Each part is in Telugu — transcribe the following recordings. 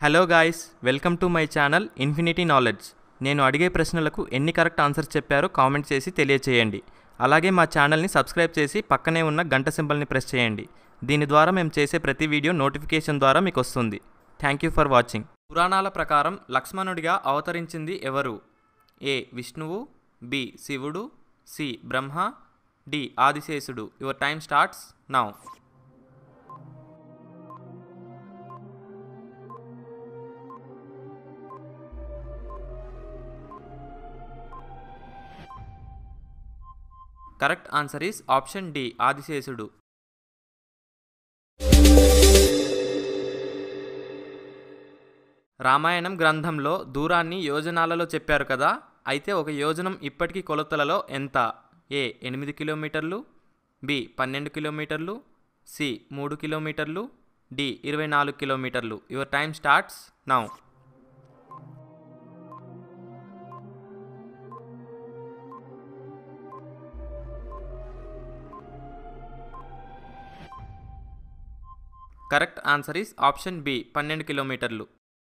Hello guys, welcome to my channel infinity knowledge. నేను అడిగే ప్రశ్నలకు ఎన్ని కరెక్ట్ ఆన్సర్స్ చెప్పారో కామెంట్ చేసి తెలియచేయండి. అలాగే మా ఛానల్ని సబ్స్క్రైబ్ చేసి పక్కనే ఉన్న గంట సింబల్ని ప్రెస్ చేయండి. దీని ద్వారా మేము చేసే ప్రతి వీడియో నోటిఫికేషన్ ద్వారా మీకు వస్తుంది. Thank you for watching. పురాణాల ప్రకారం లక్ష్మణుడిగా అవతరించింది ఎవరు? ఏ విష్ణువు, బి శివుడు, సి బ్రహ్మ, డి ఆదిశేషుడు. Your time starts now. Correct answer is option D, ఆదిశేషుడు. రామాయణం గ్రంథంలో దూరాన్ని యోజనాలలో చెప్పారు కదా, అయితే ఒక యోజనం ఇప్పటికీ కొలతలలో ఎంత? ఏ 8 కిలోమీటర్లు, బి 12 కిలోమీటర్లు, సి 3 కిలోమీటర్లు, డి 24 కిలోమీటర్లు. Your time starts now. Correct answer is option B, 12 కిలోమీటర్లు.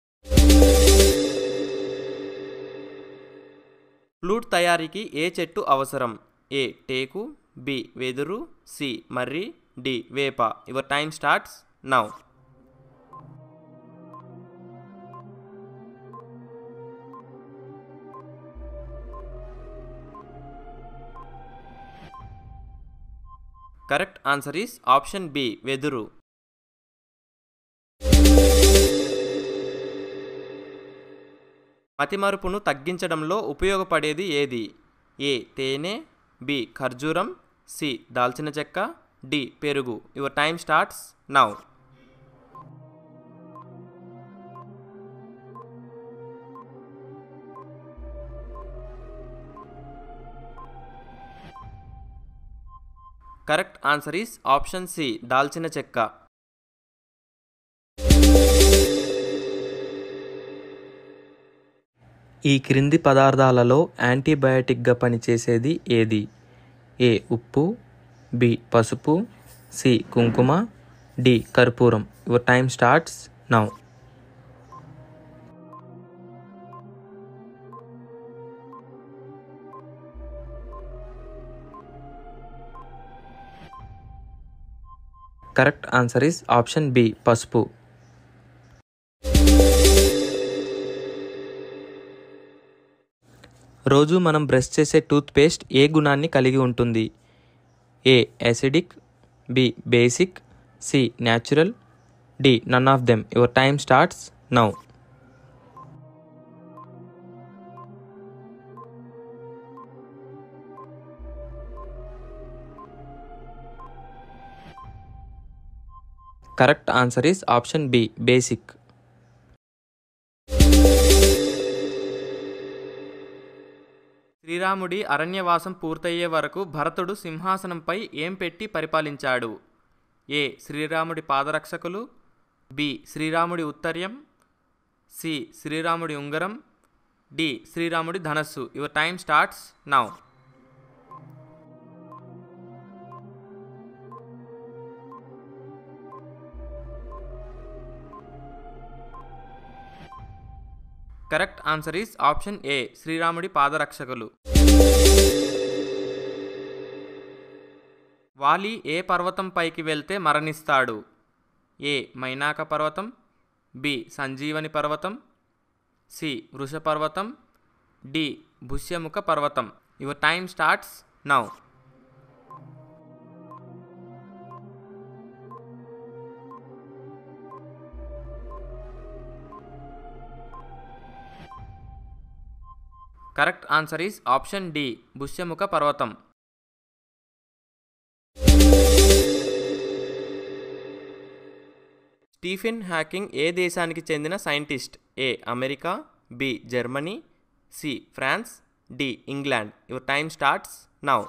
ఫ్లూట్ తయారీకి ఏ చెట్టు అవసరం? ఏ టేకు, బి వెదురు, సి మర్రి, డి వేప. Your time starts now. Correct answer is option B, వెదురు. మతిమరుపును తగ్గించడంలో ఉపయోగపడేది ఏది? ఏ తేనె, బి ఖర్జూరం, సి దాల్చిన చెక్క, డి పెరుగు. Your time starts now. Correct answer is option C, దాల్చిన చెక్క. ఈ క్రింది పదార్థాలలో యాంటీబయాటిక్గా పనిచేసేది ఏది? ఏ ఉప్పు, బి పసుపు, సి కుంకుమ, డి కర్పూరం. Your time starts now. Correct answer is option B, పసుపు. రోజు మనం బ్రష్ చేసే టూత్పేస్ట్ ఏ గుణాన్ని కలిగి ఉంటుంది? A acidic, B basic, C natural, D none of them. Your time starts now. Correct answer is option B, basic. శ్రీరాముడి అరణ్యవాసం పూర్తయ్యే వరకు భరతుడు సింహాసనంపై ఏం పెట్టి పరిపాలించాడు? ఏ శ్రీరాముడి పాదరక్షకులు, బి శ్రీరాముడి ఉత్తర్యం, సి శ్రీరాముడి ఉంగరం, డి శ్రీరాముడి ధనస్సు. Your time starts now. Correct answer is option A, శ్రీరాముడి పాదరక్షకులు. వాలి ఏ పర్వతం పైకి వెళ్తే మరణిస్తాడు? ఏ మైనాక పర్వతం, బి సంజీవని పర్వతం, సి వృషపర్వతం, డి భుష్యముఖ పర్వతం. Your time starts now. Correct answer is option D, భుష్యముఖ పర్వతం. స్టీఫెన్ హాకింగ్ ఏ దేశానికి చెందిన scientist? A America, B Germany, C France, D England. Your time starts now.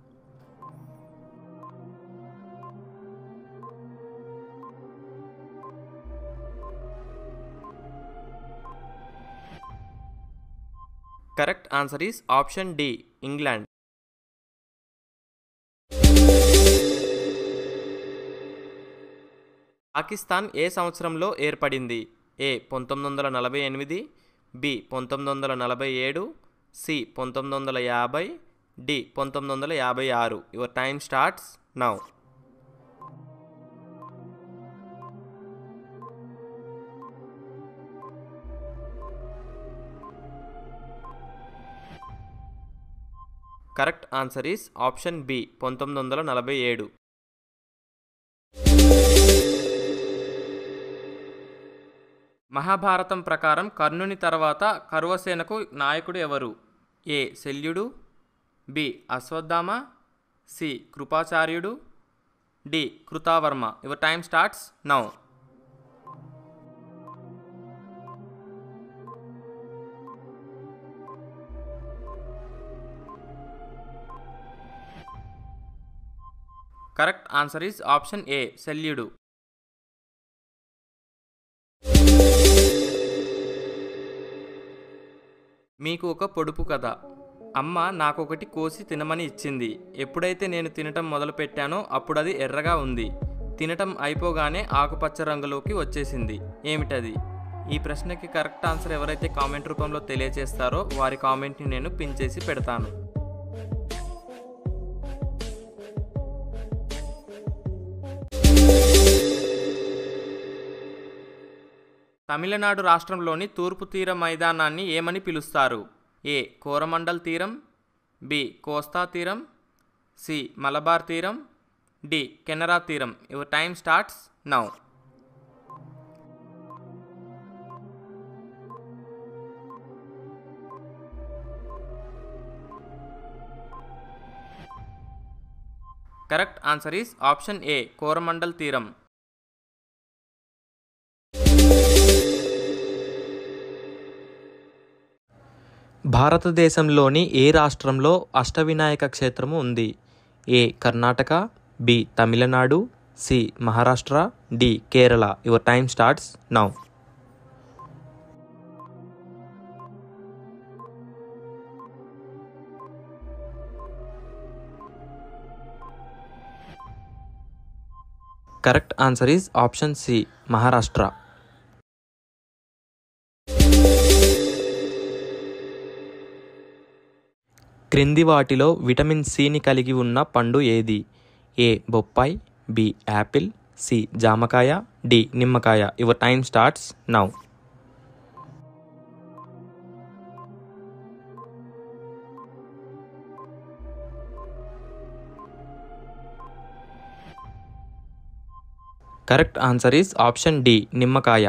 Correct answer is option D, England. Pakistan ఏ సంవత్సరంలో ఏర్పడింది? A 1948, B 1947, C 1950, D 1956. Your time starts now. Correct answer is option B 1947. మహాభారతం ప్రకారం కర్ణుని తర్వాత కౌరవసేనకు నాయకుడు ఎవరు? ఏ శల్యుడు, బి అశ్వత్థామ, సి కృపాచార్యుడు, D Kritavarma. Your time starts now. Correct answer is option A శల్యుడు. మీకు ఒక పొడుపు కథ. అమ్మ నాకొకటి కోసి తినమని ఇచ్చింది. ఎప్పుడైతే నేను తినటం మొదలుపెట్టానో అప్పుడది ఎర్రగా ఉంది. తినటం అయిపోగానే ఆకుపచ్చ రంగులోకి వచ్చేసింది. ఏమిటది? ఈ ప్రశ్నకి కరెక్ట్ ఆన్సర్ ఎవరైతే కామెంట్ రూపంలో తెలియజేస్తారో వారి కామెంట్ని నేను పిన్ చేసి పెడతాను. తమిళనాడు రాష్ట్రంలోని తూర్పు తీర మైదానాన్ని ఏమని పిలుస్తారు? ఏ కోరమండల్ తీరం, బి కోస్తా తీరం, సి మలబార్ తీరం, డి కెనరా తీరం. Your time starts now. Correct answer is option A Coromandel తీరం. భారతదేశంలోని ఏ రాష్ట్రంలో అష్టవినాయక క్షేత్రము ఉంది? A Karnataka, B Tamil Nadu, C Maharashtra, D Kerala. Your time starts now. Correct answer is option C Maharashtra. క్రింది వాటిలో విటమిన్ సిని కలిగి ఉన్న పండు ఏది? ఏ బొప్పాయి, బి యాపిల్, సి జామకాయ, డి నిమ్మకాయ. Your time starts now. Correct answer is option D నిమ్మకాయ.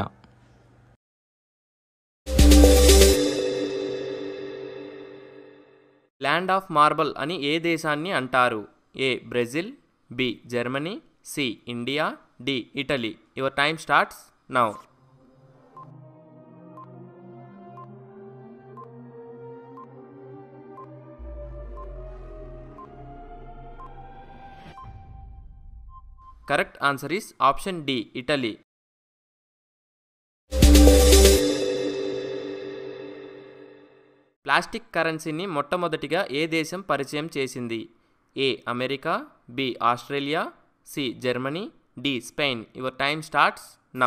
ల్యాండ్ ఆఫ్ మార్బల్ అని ఏ దేశాన్ని అంటారు? A Brazil, B Germany, C India, D Italy. Your time starts now. Correct answer is option D Italy. Plastic కరెన్సీని మొట్టమొదటిగా ఏ దేశం పరిచయం చేసింది? A America, B Australia, C Germany, D Spain. Your time starts now.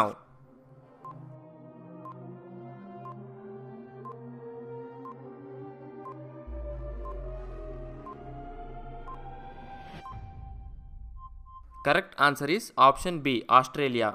Correct answer is option B Australia.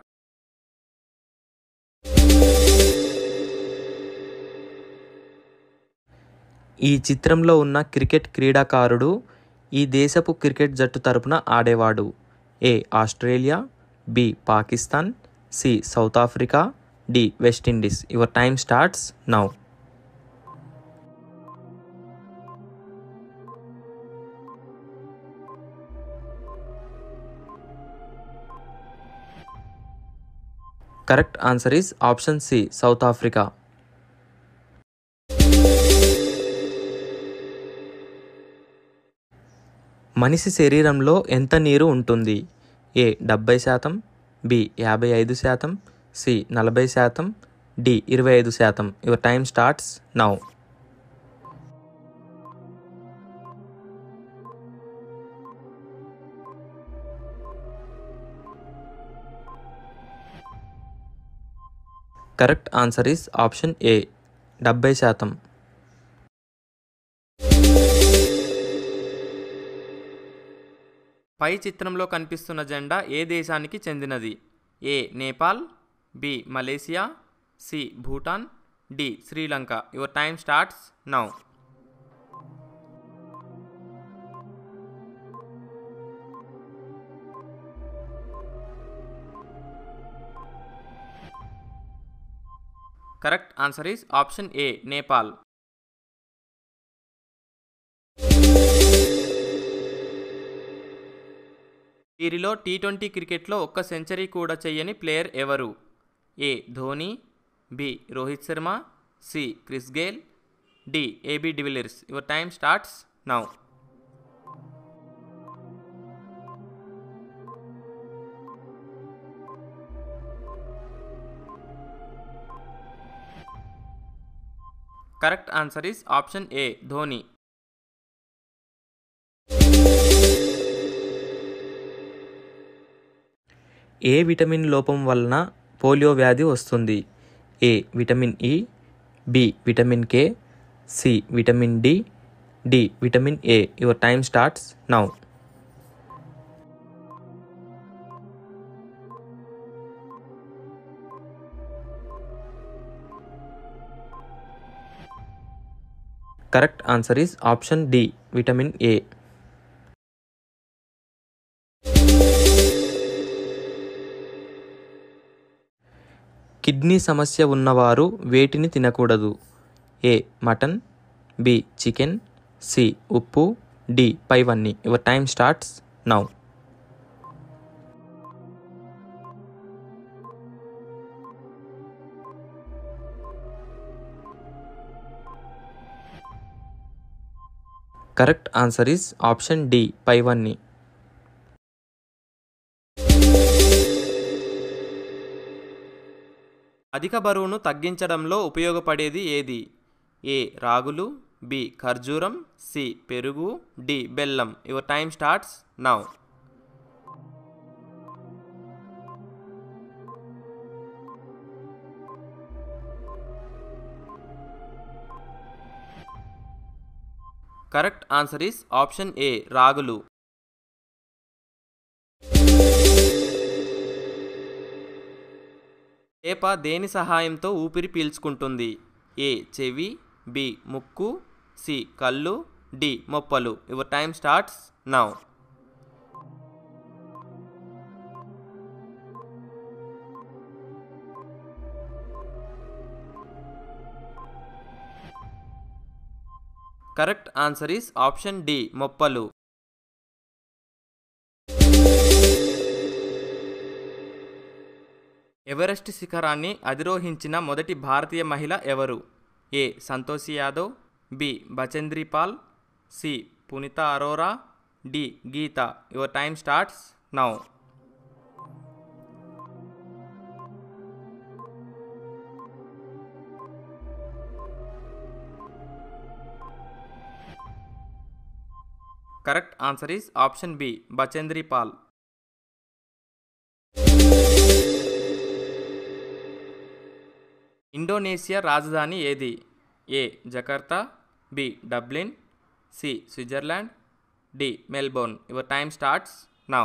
ఈ చిత్రంలో ఉన్న క్రికెట్ క్రీడాకారుడు ఈ దేశపు క్రికెట్ జట్టు తరపున ఆడేవాడు. A Australia, B Pakistan, C South Africa, D West Indies. Your time starts now. Correct answer is option C South Africa. మనిషి శరీరంలో ఎంత నీరు ఉంటుంది? A 70%, B 55%, C 40%, D 25%. Your time starts now. Correct answer is option A 70%. పై చిత్రంలో కనిపిస్తున్న జెండా ఏ దేశానికి చెందినది? A Nepal, B Malaysia, C Bhutan, D Sri Lanka. Your time starts now. Correct answer is option ఏ నేపాల్. వీరిలో టీ20 క్రికెట్లో ఒక్క సెంచరీ కూడా చెయ్యని ప్లేయర్ ఎవరు? A Dhoni, B Rohit Sharma, C Chris Gayle, D AB de Villiers. Your time starts now. Correct answer is option A Dhoni. ఏ విటమిన్ లోపం వలన పోలియో వ్యాధి వస్తుంది? A vitamin E, B vitamin K, C vitamin D, D vitamin A. Your time starts now. Correct answer is option D vitamin A. Kidney సమస్య ఉన్నవారు వేటిని తినకూడదు? A mutton, B chicken, C ఉప్పు, డి పైవన్నీ. Your time starts now. Correct answer is option D పైవన్నీ. అధిక బరువును తగ్గించడంలో ఉపయోగపడేది ఏది? ఏ రాగులు, బి ఖర్జూరం, సి పెరుగు, డి బెల్లం. Your time starts now. Correct answer is option A రాగులు. చేప దేని సహాయంతో ఊపిరి పీల్చుకుంటుంది? ఏ చెవి, బి ముక్కు, సి కళ్ళు, డి మొప్పలు. Your time starts now. Correct answer is option D మొప్పలు. ఎవరెస్ట్ శిఖరాన్ని అధిరోహించిన మొదటి భారతీయ మహిళ ఎవరు? A Santoshi Yadav, B Bachendri Pal, C Puneeta Arora, D Geeta. Your time starts now. Correct answer is option B Bachendri Pal. Indonesia రాజధాని ఏది? A Jakarta, B Dublin, C Switzerland, D Melbourne. Your time starts now.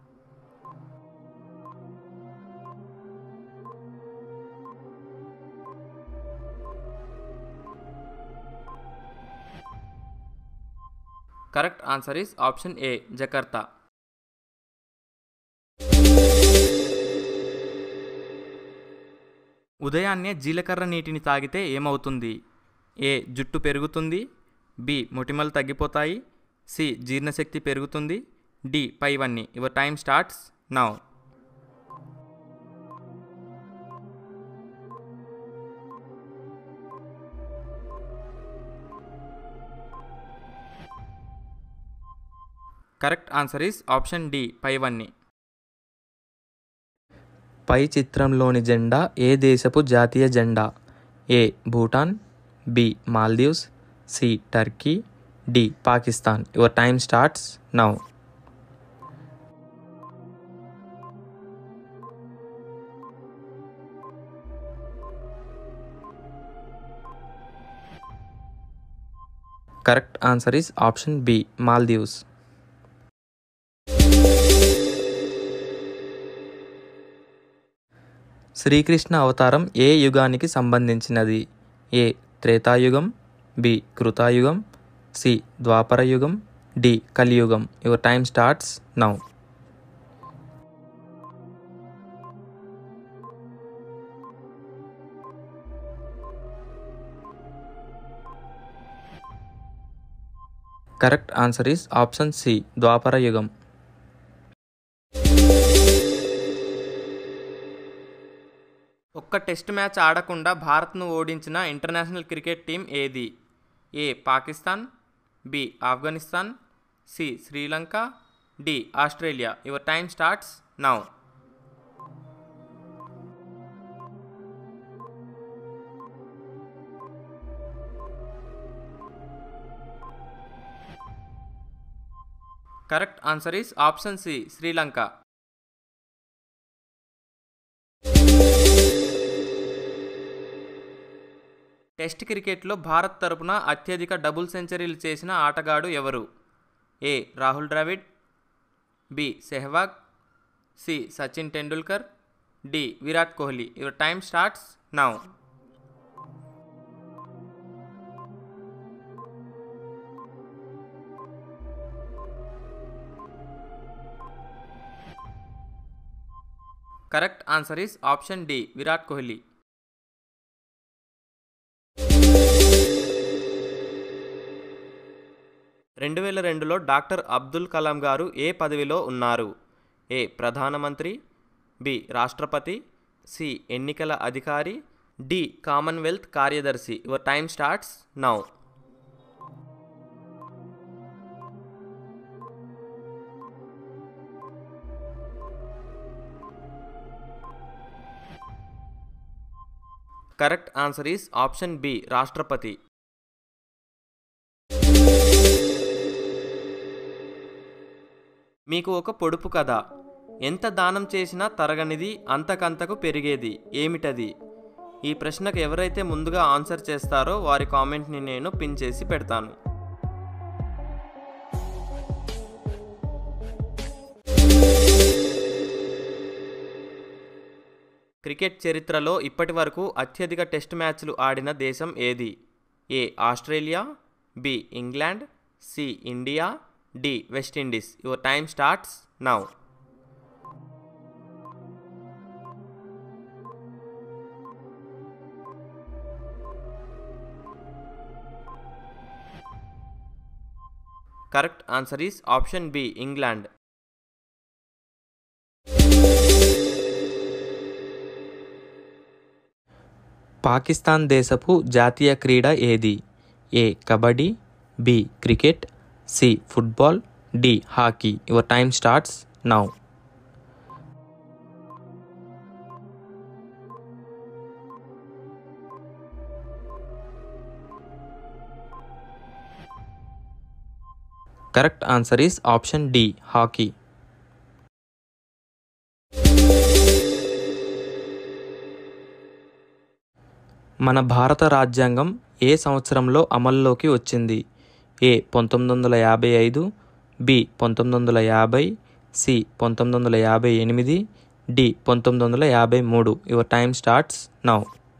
Correct answer is option A Jakarta. ఉదయాన్నే జీలకర్ర నీటిని తాగితే ఏమవుతుంది? ఏ జుట్టు పెరుగుతుంది, బి మొటిమలు తగ్గిపోతాయి, సి జీర్ణశక్తి పెరుగుతుంది, డి పైవన్నీ. Your time starts now. Correct answer is option D పైవన్నీ. పై చిత్రంలోని జెండా ఏ దేశపు జాతీయ జెండా? A Bhutan, B Maldives, C Turkey, D Pakistan. Your time starts now. Correct answer is option B, Maldives. Sri Krishna అవతారం ఏ యుగానికి సంబంధించినది? ఏ త్రేతాయుగం, బి కృతాయుగం, సి ద్వాపర యుగం, డి కలియుగం. Your time starts now. Correct answer is option C, ద్వాపర యుగం. ఒక్క టెస్ట్ మ్యాచ్ ఆడకుండా భారత్ను ఓడించిన ఇంటర్నేషనల్ క్రికెట్ టీం ఏది? A Pakistan, B Afghanistan, C Sri Lanka, D Australia. Your time starts now. Correct answer is option C, Sri Lanka. Test క్రికెట్లో భారత్ తరపున అత్యధిక డబుల్ సెంచరీలు చేసిన ఆటగాడు ఎవరు? A Rahul Dravid, B Sehwag, C Sachin Tendulkar, D Virat Kohli. Your time starts now. Correct answer is option D, Virat Kohli. రెండు 2002లో డాక్టర్ అబ్దుల్ కలాం గారు ఏ పదవిలో ఉన్నారు? ఏ ప్రధానమంత్రి, బి రాష్ట్రపతి, సి ఎన్నికల అధికారి, డి కామన్వెల్త్ కార్యదర్శి. Your time starts now. Correct answer is option B, రాష్ట్రపతి. మీకు ఒక పొడుపు కథ. ఎంత దానం చేసినా తరగనిది, అంతకంతకు పెరిగేది ఏమిటది? ఈ ప్రశ్నకు ఎవరైతే ముందుగా ఆన్సర్ చేస్తారో వారి కామెంట్ని నేను పిన్ చేసి పెడతాను. క్రికెట్ చరిత్రలో ఇప్పటి వరకు అత్యధిక టెస్ట్ మ్యాచ్లు ఆడిన దేశం ఏది? A Australia, B England, C India, D West Indies. Your time starts now. Correct answer is option B, England. Pakistan దేశపు జాతీయ క్రీడ ఏది? A kabaddi, B cricket, C football, D hockey. Your time starts now. Correct answer is option D, hockey. మన భారత రాజ్యాంగం ఏ సంవత్సరంలో అమల్లోకి వచ్చింది? A 1955, B 1950, C 1958, D 1953. Your time starts now.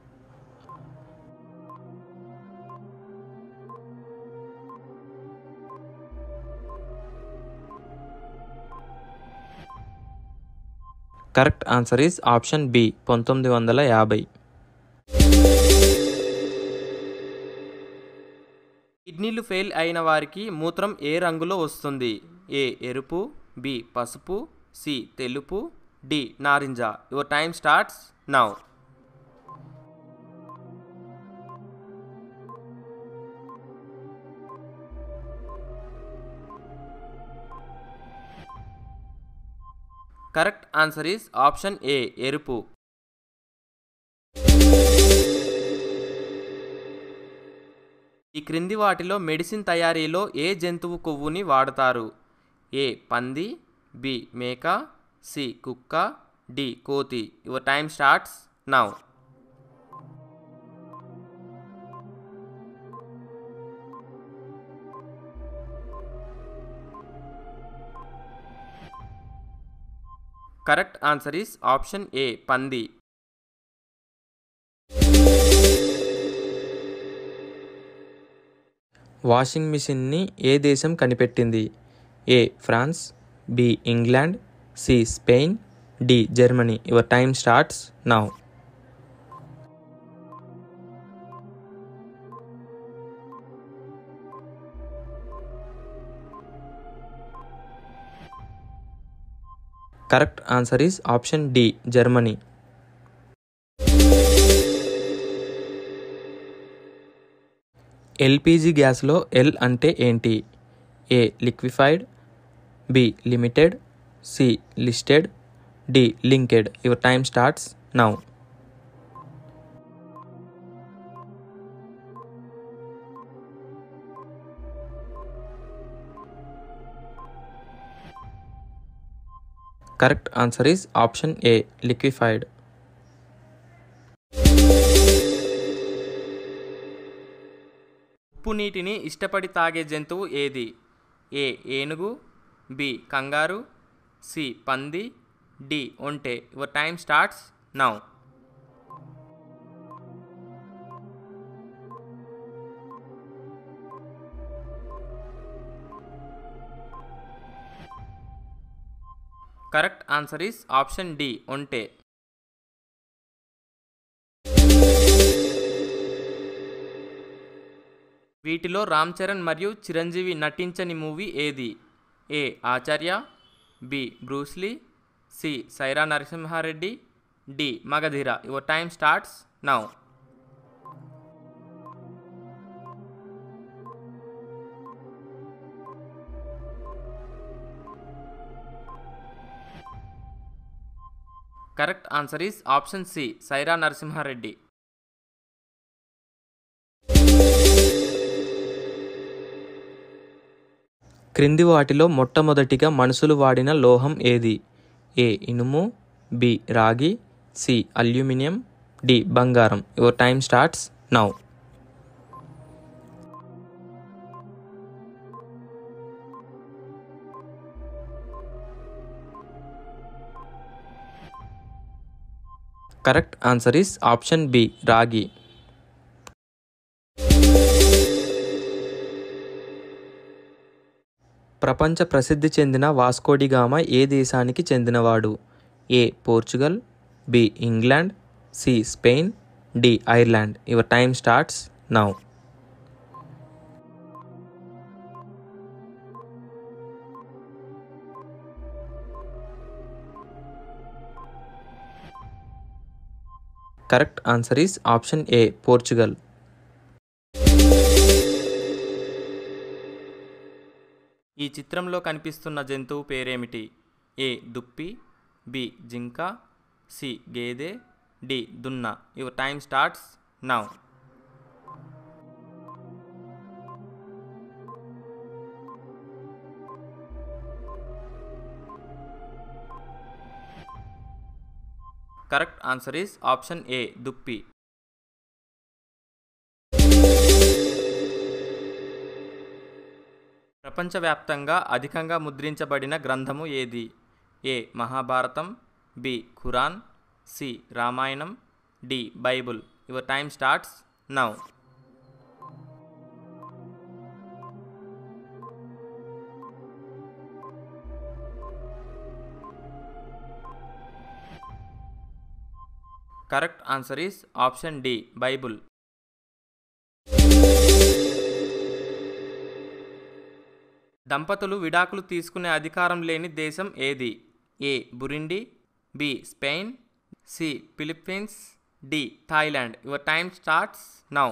Correct answer is option B, 1950. కిడ్నీలు ఫెయిల్ అయిన వారికి మూత్రం ఏ రంగులో వస్తుంది? ఏ ఎరుపు, బి పసుపు, సి తెలుపు, డి నారింజ. Your time starts now. Correct answer is option A, ఎరుపు. ఈ క్రింది వాటిలో మెడిసిన్ తయారీలో ఏ జంతువు కొవ్వుని వాడతారు? ఏ పంది, బి మేక, సి కుక్క, డి కోతి. Your time starts now. Correct answer is option A పంది. వాషింగ్ మిషన్ని ఏ దేశం కనిపెట్టింది? A France, B England, C Spain, D Germany. Your time starts now. Correct answer is option D Germany. LPG గ్యాస్లో ఎల్ అంటే ఏంటి? A liquefied, B limited, C listed, D linked. Your time starts now. Correct answer is option A liquefied. ఉప్పు నీటిని ఇష్టపడి తాగే జంతువు ఏది? ఏ ఏనుగు, బి కంగారు, సి పంది, డి ఒంటె. Your time starts now. Correct answer is option D ఒంటె. వీటిలో రామ్ చరణ్ మరియు చిరంజీవి నటించని మూవీ ఏది? A Acharya, B Bruce Lee, C Sye Raa Narasimha Reddy, D Magadheera. Your time starts now. Correct answer is option C Sye Raa Narasimha Reddy. క్రింది వాటిలో మొట్టమొదటిగా మనుషులు వాడిన లోహం ఏది? ఏ ఇనుము, బి రాగి, సి అల్యూమినియం, డి బంగారం. Your time starts now. Correct answer is option B రాగి. ప్రపంచ ప్రసిద్ధి చెందిన వాస్కోడిగామా ఏ దేశానికి చెందినవాడు? A Portugal, B England, C Spain, D Ireland. Your time starts now. Correct answer is option A Portugal. ఈ చిత్రంలో కనిపిస్తున్న జంతువు పేరేమిటి? ఏ దుప్పి, బి జింక, సి గేదె, డి దున్న. Your time starts now. Correct answer is option A దుప్పి. ప్రపంచవ్యాప్తంగా అధికంగా ముద్రించబడిన గ్రంథము ఏది? ఏ మహాభారతం, బి ఖురాన్, సి రామాయణం, D Bible. Your time starts now. Correct answer is option D Bible. దంపతులు విడాకులు తీసుకునే అధికారం లేని దేశం ఏది? A Burundi, B Spain, C Philippines, D Thailand. Your time starts now.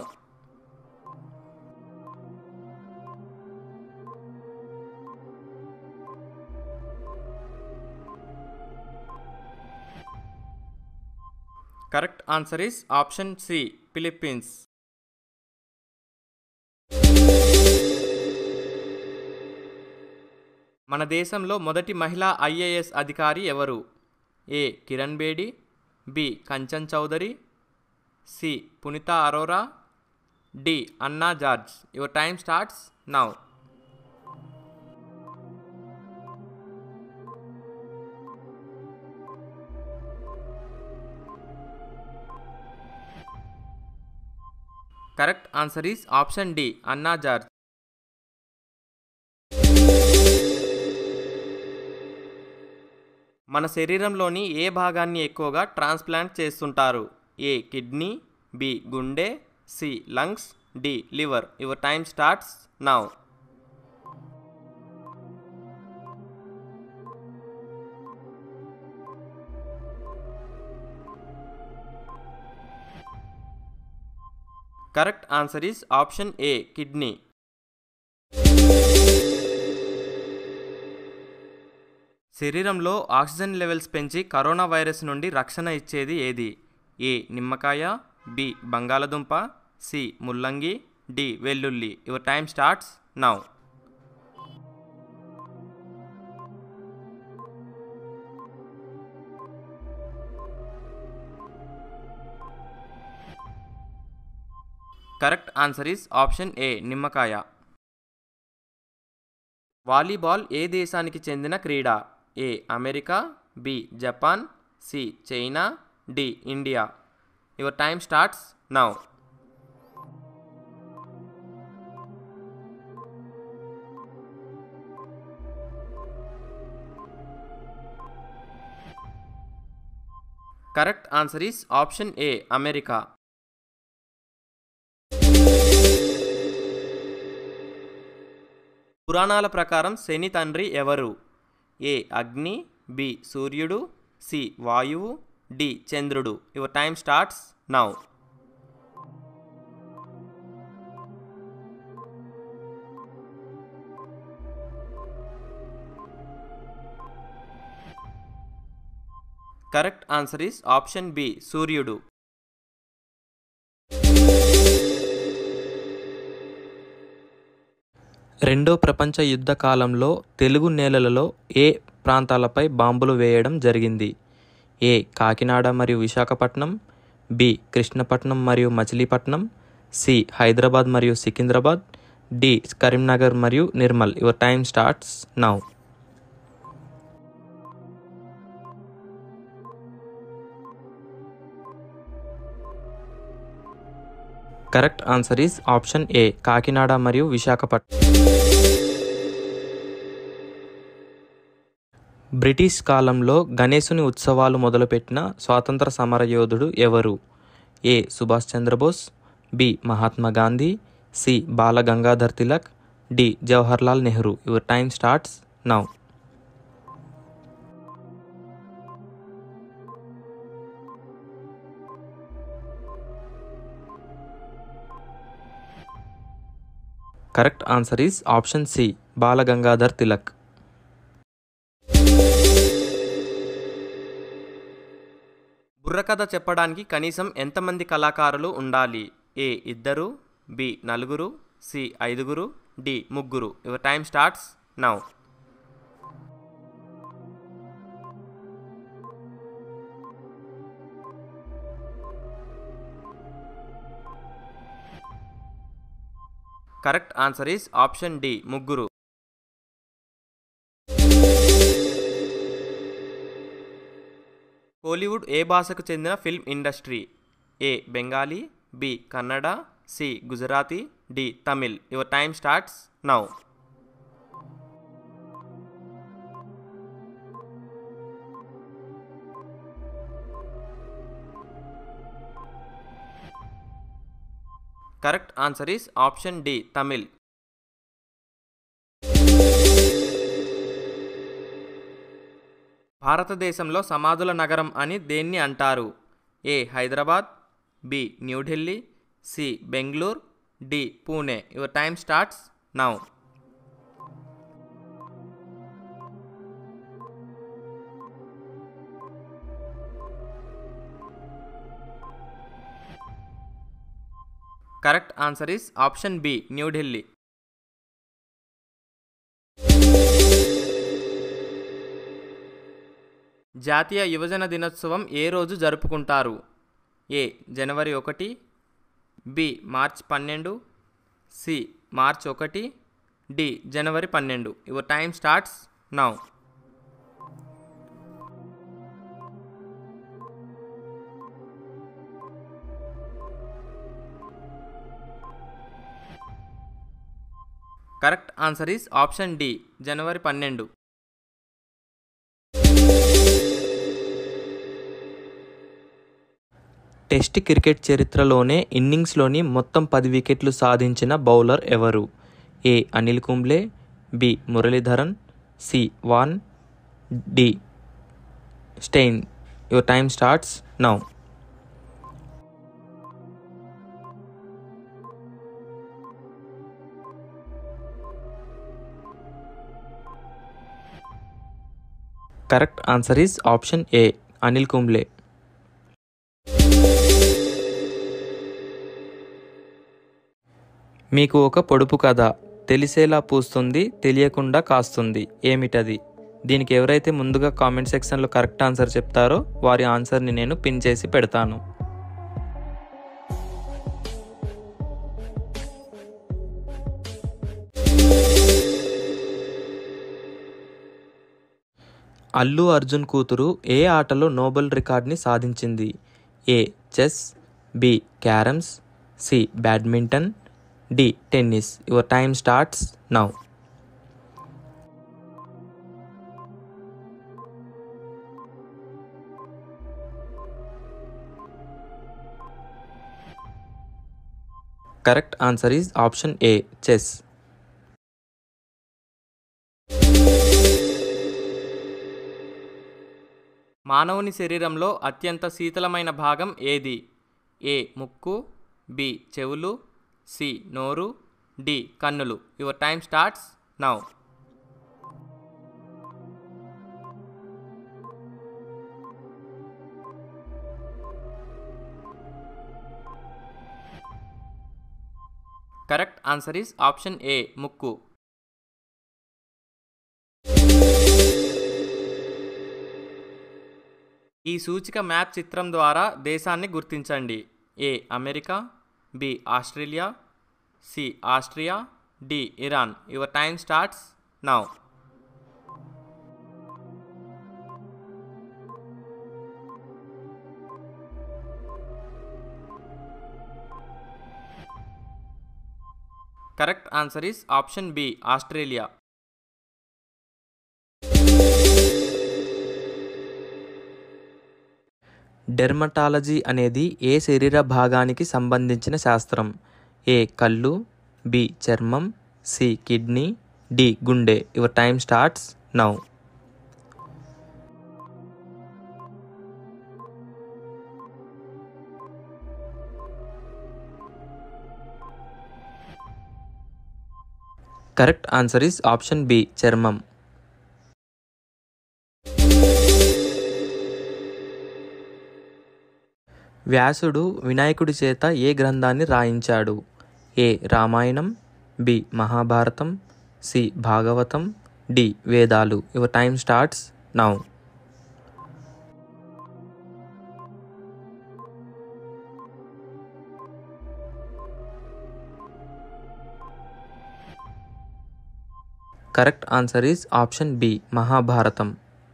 Correct answer is option C Philippines. మన దేశంలో మొదటి మహిళా ఐఏఎస్ అధికారి ఎవరు? ఏ Kiran Bedi, B Kanchan Chaudhary, C Puneeta Arora, D Anna George. Your time starts now. Correct answer is option D Anna George. మన శరీరంలోని ఏ భాగాన్ని ఎక్కువగా ట్రాన్స్ప్లాంట్ చేస్తుంటారు? ఏ కిడ్నీ, బి గుండె, C lungs, D liver. Your time starts now. Correct answer is option A kidney. శరీరంలో ఆక్సిజన్ లెవెల్స్ పెంచి కరోనా వైరస్ నుండి రక్షణ ఇచ్చేది ఏది? ఏ నిమ్మకాయ, బి బంగాళదుంప, సి ముల్లంగి, డి వెల్లుల్లి. Your time starts now. Correct answer is option A నిమ్మకాయ. వాలీబాల్ ఏ దేశానికి చెందిన క్రీడ? A America, B Japan, C China, D India. Your time starts now. Correct answer is option A America. పురాణాల ప్రకారం శని తండ్రి ఎవరు? ఏ అగ్ని, బి సూర్యుడు, సి వాయువు, డి చంద్రుడు. Your time starts now. Correct answer is option B సూర్యుడు. రెండో ప్రపంచ యుద్ధ కాలంలో తెలుగు నేలలలో ఏ ప్రాంతాలపై బాంబులు వేయడం జరిగింది? ఏ కాకినాడ మరియు విశాఖపట్నం, బి కృష్ణపట్నం మరియు మచిలీపట్నం, సి హైదరాబాద్ మరియు సికింద్రాబాద్, డి కరీంనగర్ మరియు Nirmal. Your time starts now. Correct answer is option A Kakinada మరియు విశాఖపట్నం. బ్రిటిష్ కాలంలో గణేశుని ఉత్సవాలు మొదలుపెట్టిన స్వాతంత్ర సమరయోధుడు ఎవరు? A Subhash Chandra Bose, B Mahatma Gandhi, C Bala Gangadhar Tilak, D Jawaharlal Nehru. Your time starts now. Correct answer is option C Bala Gangadhar Tilak. బుర్రకథ చెప్పడానికి కనీసం ఎంతమంది కళాకారులు ఉండాలి? ఏ ఇద్దరు, బి నలుగురు, సి ఐదుగురు, డి ముగ్గురు. Your time starts now. Correct answer is option D ముగ్గురు. కోలీవుడ్ ఏ భాషకు చెందిన film industry? A Bengali, B Kannada, C Gujarati, D Tamil. Your time starts now. Correct answer is option D Tamil. భారతదేశంలో సమాధుల నగరం అని దేన్ని అంటారు? A Hyderabad, B New Delhi, C Bengaluru, D Pune. Your time starts now. Correct answer is option B New Delhi. జాతీయ యువజన దినోత్సవం ఏ రోజు జరుపుకుంటారు? A January 1, B March 12, C March 1, D జనవరి 12. Your time starts now. Correct answer is option D జనవరి 12. టెస్ట్ క్రికెట్ చరిత్రలోనే ఇన్నింగ్స్లోని మొత్తం 10 వికెట్లు సాధించిన బౌలర్ ఎవరు? A Anil Kumble, B Muralitharan, C Warne, D Steyn. Your time starts now. Correct answer is option A Anil Kumble. మీకు ఒక పొడుపు కథ. తెలిసేలా పూస్తుంది, తెలియకుండా కాస్తుంది. ఏమిటది? దీనికి ఎవరైతే ముందుగా కామెంట్ సెక్షన్లో కరెక్ట్ ఆన్సర్ చెప్తారో వారి ఆన్సర్ని నేను పిన్ చేసి పెడతాను. అల్లు అర్జున్ కూతురు ఏ ఆటలో నోబెల్ రికార్డ్ని సాధించింది? A chess, B carroms, C badminton, D tennis. Your time starts now. Correct answer is option A chess. మానవుని శరీరంలో అత్యంత శీతలమైన భాగం ఏది? ఏ ముక్కు, బి చెవులు, సి నోరు, డి కన్నులు. Your time starts now. Correct answer is option A ముక్కు. ఈ సూచిక మ్యాప్ చిత్రం ద్వారా దేశాన్ని గుర్తించండి. A America, B Australia, C Austria, D Iran. Your time starts now. Correct answer is option B Australia. Dermatology అనేది ఏ శరీర భాగానికి సంబంధించిన శాస్త్రం? ఏ కళ్ళు, బి చర్మం, సి కిడ్నీ, డి గుండె. Your time starts now. Correct answer is option B చర్మం. వ్యాసుడు వినాయకుడి చేత ఏ గ్రంథాన్ని రాయించాడు? A Ramayanam, B Mahabharatam, C Bhagavatam, D వేదాలు. Your time starts now. Correct answer is option B Mahabharatam.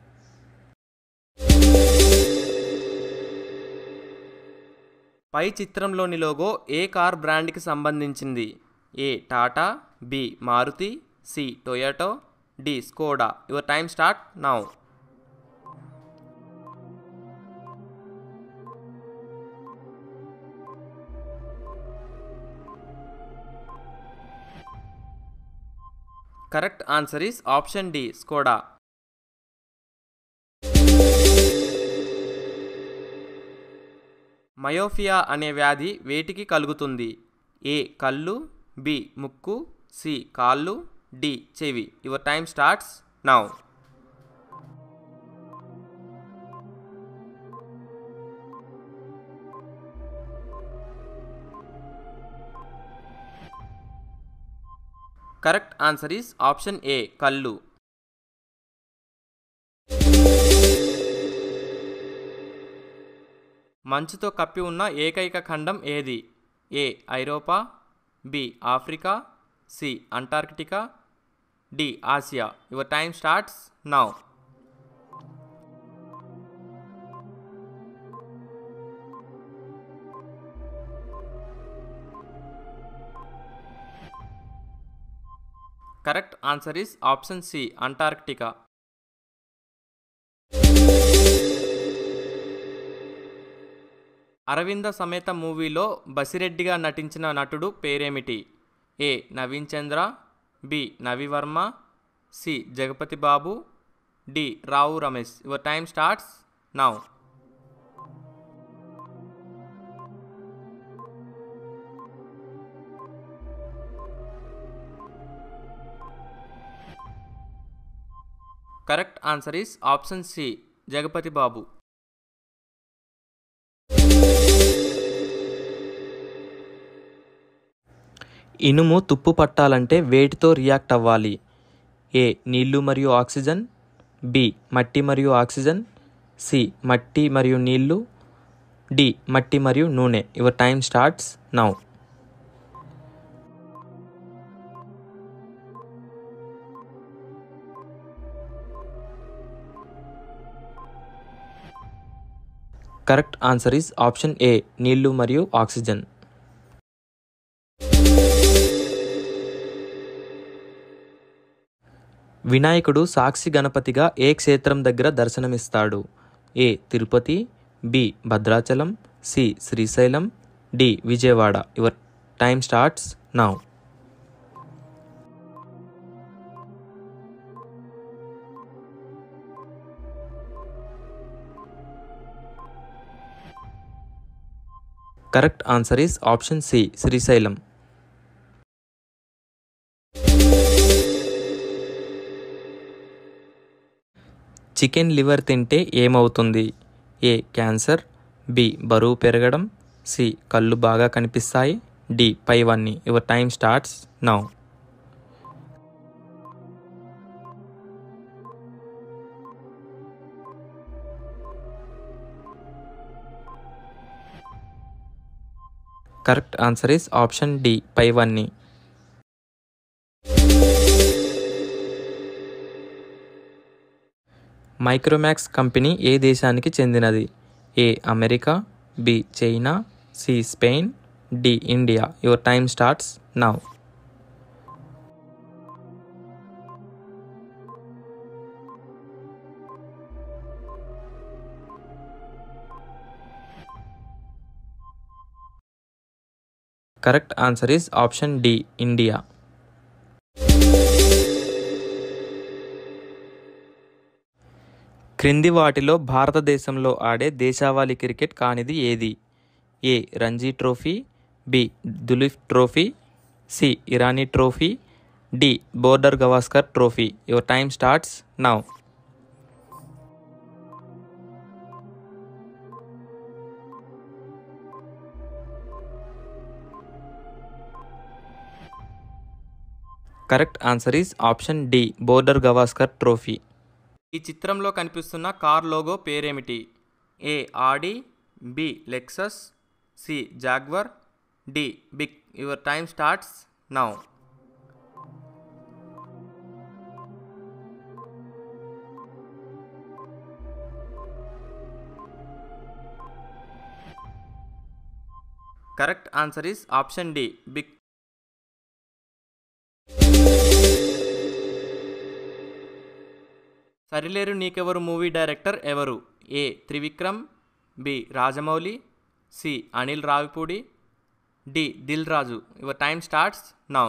పై చిత్రంలోని లోగో ఏ కార్ బ్రాండ్కి సంబంధించింది? A Tata, B Maruti, C Toyota, D Skoda. Your time start now. Correct answer is option D Skoda. Myopia అనే వ్యాధి వేటికి కలుగుతుంది? ఏ కళ్ళు, బి ముక్కు, సి కాళ్ళు, డి చెవి. Your time starts now. Correct answer is option A కళ్ళు. మంచుతో కప్పి ఉన్న ఏకైక ఖండం ఏది? ఏ ఐరోపా, B Africa, C Antarctica, D Asia. Your time starts now. Correct answer is option C Antarctica. Aravinda Sametha మూవీలో బసిరెడ్డిగా నటించిన నటుడు పేరేమిటి? ఏ నవీన్ చంద్ర, బి నవివర్మ, C Jagapathi Babu, D Rao Ramesh. Your time starts now. Correct answer is option C Jagapathi Babu. ఇనుము తుప్పు పట్టాలంటే వేటితో రియాక్ట్ అవ్వాలి? ఏ నీళ్లు మరియు ఆక్సిజన్, బి మట్టి మరియు ఆక్సిజన్, సి మట్టి మరియు నీళ్లు, డి మట్టి మరియు నూనె. Your time starts now. Correct answer is option A నీళ్లు మరియు ఆక్సిజన్. వినాయకుడు సాక్షి గణపతిగా ఏ క్షేత్రం దగ్గర దర్శనమిస్తాడు? A Tirupati, B Bhadrachalam, C Srisailam, D Vijayawada. Your time starts now. Correct answer is option C Srisailam. Chicken liver తింటే ఏమవుతుంది? ఏ క్యాన్సర్, బి బరువు పెరగడం, సి కళ్ళు బాగా కనిపిస్తాయి, డి పైవన్నీ. Your time starts now. Correct answer is option D పైవన్నీ. మైక్రోమాక్స్ కంపెనీ ఏ దేశానికి చెందినది? A America, B China, C Spain, D India. Your time starts now. Correct answer is option D India. క్రింది వాటిలో భారతదేశంలో ఆడే దేశవాళీ క్రికెట్ కానిది ఏది? A Ranji trophy, B Duleep trophy, C Irani trophy, D Border Gavaskar trophy. Your time starts now. Correct answer is option D Border Gavaskar trophy. ఈ చిత్రంలో కనిపిస్తున్న కార్ లోగో పేరేమిటి? A Audi, B Lexus, C Jaguar, D big. Your time starts now. Correct answer is option D big. Sarileru Neekevvaru movie director ఎవరు? A Trivikram, B Rajamouli, C Anil Ravipudi, D Dil Raju. Your time starts now.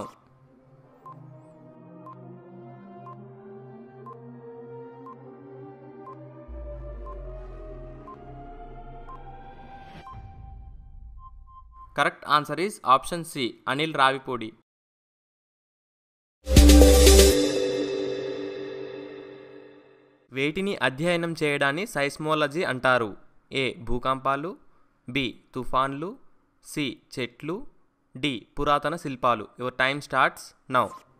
Correct answer is option C Anil Ravipudi. వేటిని అధ్యయనం చేయడాన్ని సైస్మోలజీ అంటారు? ఏ భూకంపాలు, బి తుఫాన్లు, సి చెట్లు, డి పురాతన శిల్పాలు. Your time starts now.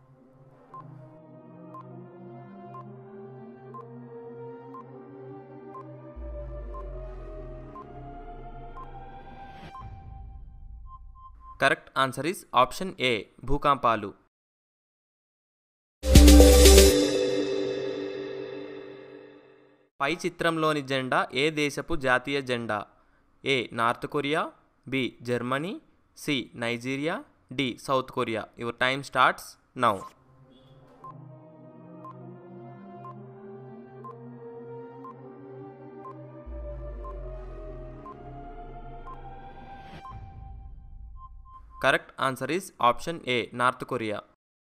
Correct answer is option A భూకంపాలు. పై చిత్రంలోని జెండా ఏ దేశపు జాతీయ జెండా? A North Korea, B Germany, C Nigeria, D South Korea. Your time starts now. Correct answer is option A North Korea.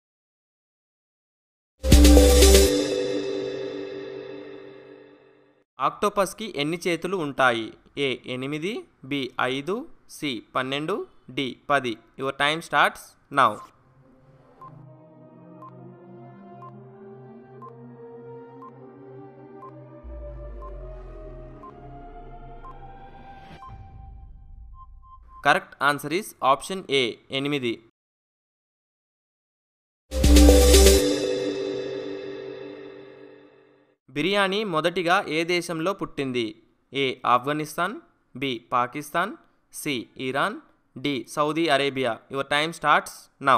ఆక్టోపస్కి ఎన్ని చేతులు ఉంటాయి? A 8, B 5, C 12, D 10. Your time starts now. Correct answer is option A 8. Biryani మొదటిగా ఏ దేశంలో పుట్టింది? ఏ Afghanistan, B Pakistan, C Iran, D Saudi Arabia. Your time starts now.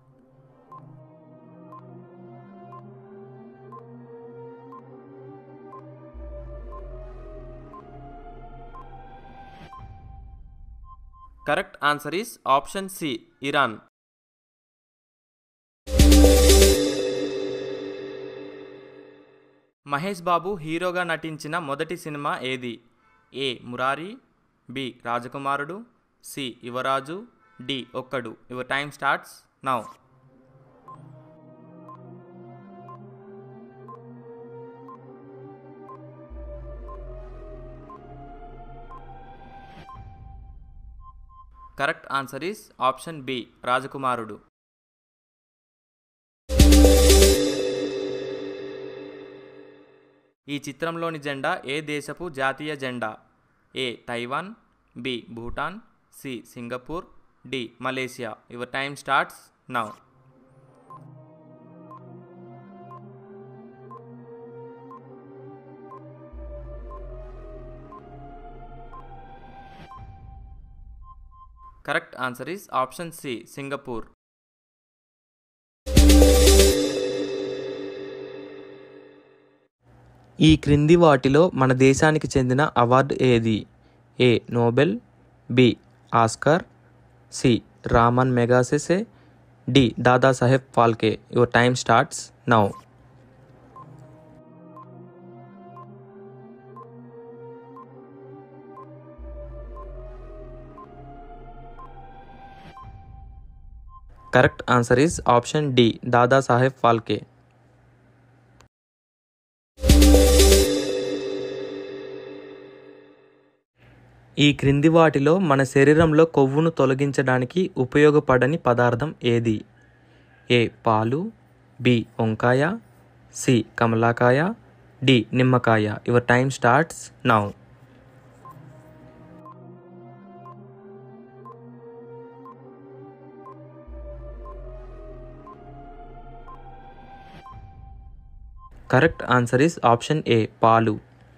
Correct answer is option C Iran. Mahesh Babu హీరోగా నటించిన మొదటి సినిమా ఏది? A Murari, B Rajakumarudu, C Yuvaraju, D Okkadu. Your time starts now. Correct answer is option B Rajakumarudu. ఈ చిత్రంలోని జెండా ఏ దేశపు జాతీయ జెండా? A Taiwan, B Bhutan, C Singapore, D Malaysia. Your time starts now. Correct answer is option C Singapore. ఈ క్రింది వాటిలో మన దేశానికి చెందిన అవార్డు ఏది? A Nobel, B Oscar, C Raman Magsaysay, D Dadasaheb Phalke. Your time starts now. Correct answer is option D Dadasaheb Phalke. ఈ క్రింది వాటిలో మన శరీరంలో కొవ్వును తొలగించడానికి ఉపయోగపడని పదార్థం ఏది? ఏ పాలు, బి వంకాయ, సి కమలాకాయ, డి నిమ్మకాయ. Your time starts now. Correct answer is option A పాలు.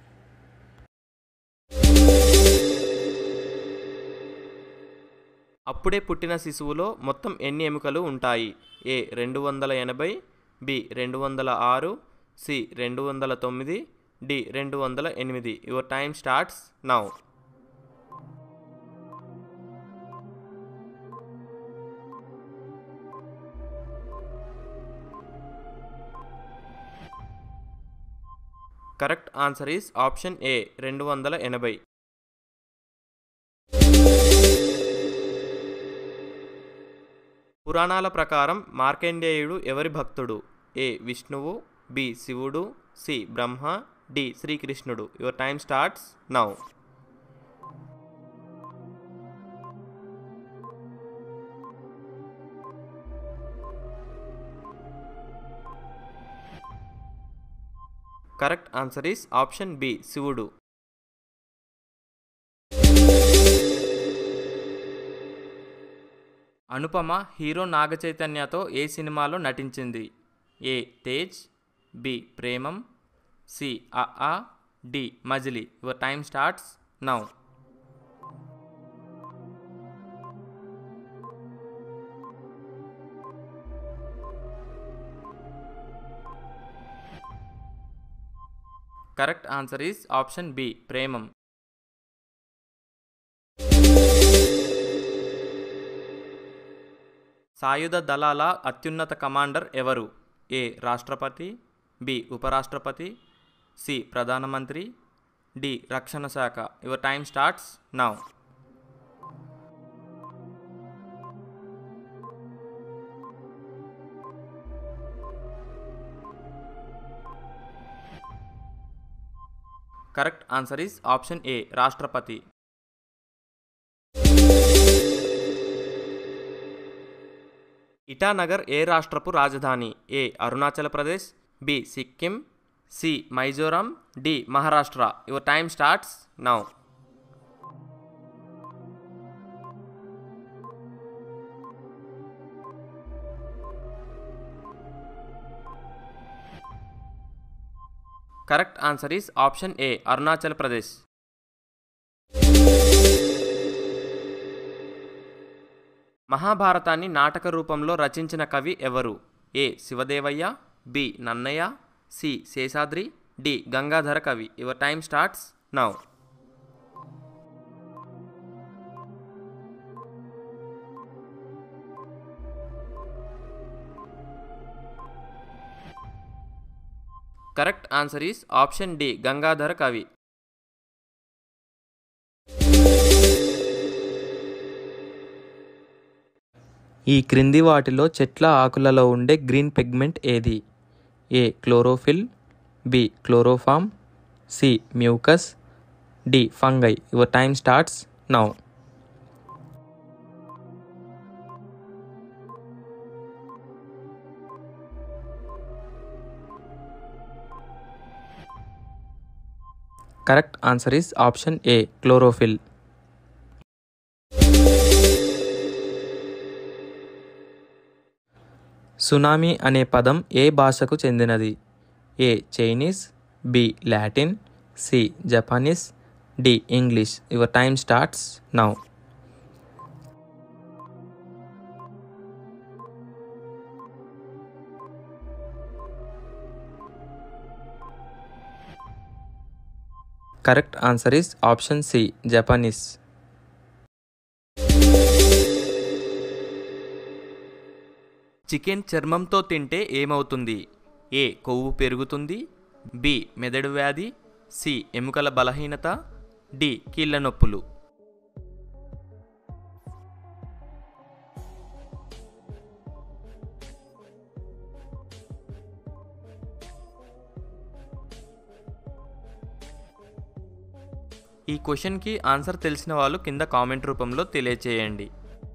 అప్పుడే పుట్టిన శిశువులో మొత్తం ఎన్ని ఎముకలు ఉంటాయి? A 280, B 206, C 209, D 208. Your time starts now. Correct answer is option A 280. పురాణాల ప్రకారం మార్కండేయుడు ఎవరి భక్తుడు? ఏ విష్ణువు, బి శివుడు, సి బ్రహ్మ, డి శ్రీకృష్ణుడు. Your time starts now. Correct answer is option B శివుడు. అనుపమ హీరో నాగ చైతన్యతో ఏ సినిమాలో నటించింది? A Tej, B Premam, C అ, D Majili. Your time starts now. Correct answer is option B Premam. సాయుధ దళాల అత్యున్నత కమాండర్ ఎవరు? ఏ రాష్ట్రపతి, బి ఉపరాష్ట్రపతి, సి ప్రధానమంత్రి, డి రక్షణ శాఖ. Your time starts now. Correct answer is option A రాష్ట్రపతి. ఇటానగర్ ఏ రాష్ట్రపు రాజధాని? A Arunachal Pradesh, B Sikkim, C Mizoram, D Maharashtra. Your time starts now. Correct answer is option A Arunachal Pradesh. మహాభారతాన్ని నాటక రూపంలో రచించిన కవి ఎవరు? A Shivadevayya, B Nannayya, C Seshadri, D Gangadhara Kavi. Your time starts now. Correct answer is option D Gangadhara Kavi. ఈ క్రింది వాటిలో చెట్ల ఆకులలో ఉండే గ్రీన్ పిగ్మెంట్ ఏది? A chlorophyll, B chloroform, C mucus, D fungi. Your time starts now. Correct answer is option A chlorophyll. Tsunami అనే పదం ఏ భాషకు చెందినది? A Chinese, B Latin, C Japanese, D English. Your time starts now. Correct answer is option C Japanese. Chicken చర్మంతో తింటే ఏమవుతుంది? ఏ కొవ్వు పెరుగుతుంది, బి మెదడు వ్యాధి, సి ఎముకల బలహీనత, డి కీళ్ళ నొప్పులు. ఈ క్వశ్చన్కి ఆన్సర్ తెలిసిన వాళ్ళు కింద కామెంట్ రూపంలో తెలియచేయండి.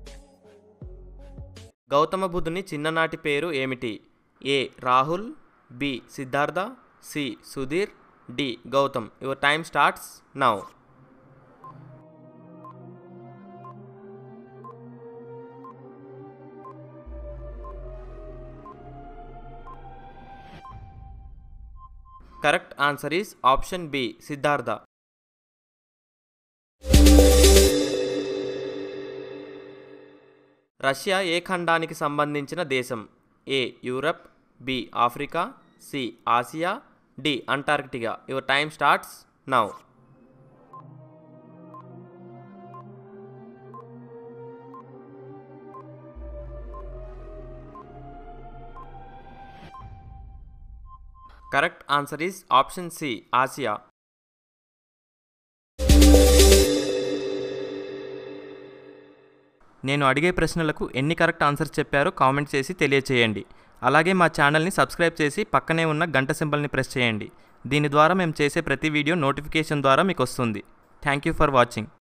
గౌతమ బుద్ధుని చిన్ననాటి పేరు ఏమిటి? A Rahul, B Siddhartha, C Sudheer, D Gautam. Your time starts now. Correct answer is option B Siddhartha. Russia ఏ ఖండానికి సంబంధించిన దేశం? A Europe, B Africa, C Asia, D Antarctica. Your time starts now. Correct answer is option C Asia. నేను అడిగే ప్రశ్నలకు ఎన్ని కరెక్ట్ ఆన్సర్స్ చెప్పారో కామెంట్ చేసి తెలియచేయండి. అలాగే మా ఛానల్ని సబ్స్క్రైబ్ చేసి పక్కనే ఉన్న గంట సింబల్ని ప్రెస్ చేయండి. దీని ద్వారా మేము చేసే ప్రతి వీడియో నోటిఫికేషన్ ద్వారా మీకు వస్తుంది. Thank you for watching.